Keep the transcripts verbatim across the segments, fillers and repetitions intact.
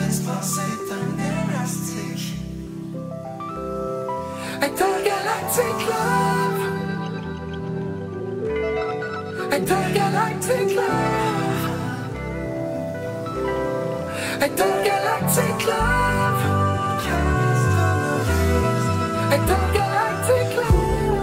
l'espace est un élastique. Intergalactic love. Intergalactic love. Intergalactic love. Intergalactic love.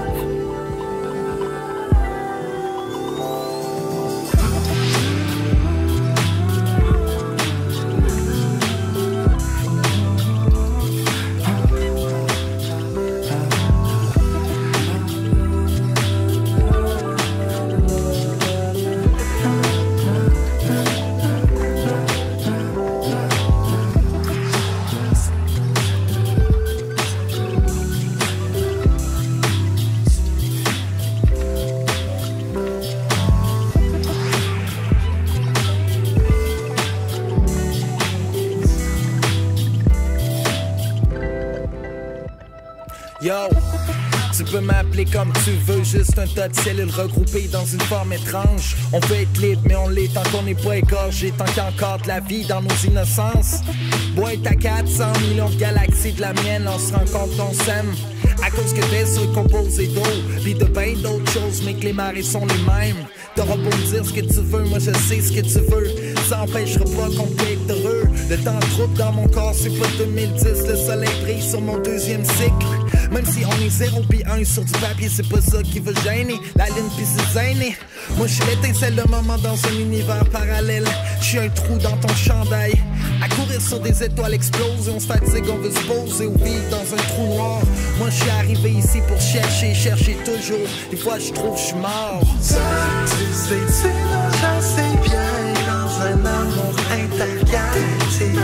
Yo, tu peux m'appeler comme tu veux, juste un tas de cellules regroupées dans une forme étrange. On peut être libre, mais on l'est tant qu'on n'est pas égorgé, tant qu'il y a encore de la vie dans nos innocences. Boîte à quatre cents millions de galaxies de la mienne, on se rend compte qu'on s'aime. À cause que t'es sur composé d'eau, pis de ben d'autres choses, mais que les marées sont les mêmes. T'auras beau me dire ce que tu veux, moi je sais ce que tu veux. Ça empêchera pas qu'on peut être heureux. Le temps trouble dans mon corps, c'est pas deux mille dix. Le soleil brille sur mon deuxième cycle. Même si on est zéro pis un sur du papier, c'est pas ça qui va gêner. La lune pis c'est aîné. Moi je suis l'étincelle de moment dans un univers parallèle. Je suis un trou dans ton chandail. À courir sur des étoiles explosées, on se fatigue, on veut se poser ou vivre dans un trou noir. Moi je suis arrivé ici pour chercher, chercher toujours. Des fois je trouve je suis mort. Ça, tu sais, tu nages assez bien dans un amour intergalactique.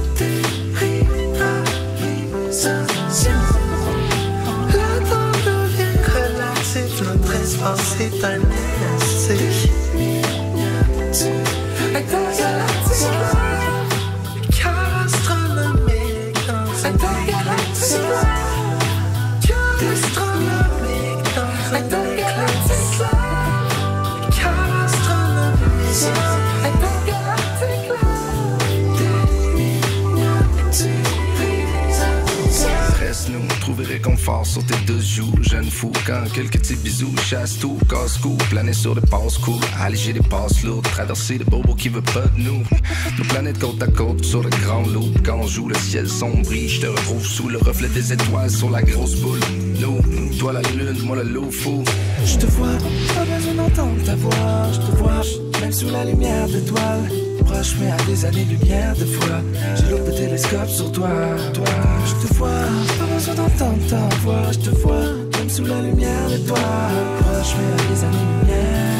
Réalisation. Le temps devient relatif, notre espace est un élastique. Intergalactique. Cœur astronomique dans un intergalactique. Cœur astronomique dans un intergalactique. Cœur astronomique. Intergalactic love. Reste-nous, trouver réconfort sur tes deux joues. Jeune fou, quand quelques petits bisous chasse tout, casse-cou, planer sur des passes cool, alléger des passes lourdes, traverser des bobos qui veulent pas de nous. Nos planètes côte à côte sur le grand loup. Quand on joue, le ciel sombrit, je te retrouve sous le reflet des étoiles sur la grosse boule. Nous, toi la lune, moi le loup fou. Je te vois, pas besoin d'entendre ta voix. Je te vois, même sous la lumière d'étoiles. Proche mais à des années-lumière de fois. J'ai l'autre télescope sur toi, toi. Je te vois, pas besoin d'entendre ta voix. Je te vois, même sous la lumière d'étoiles. Proche mais à des années-lumière.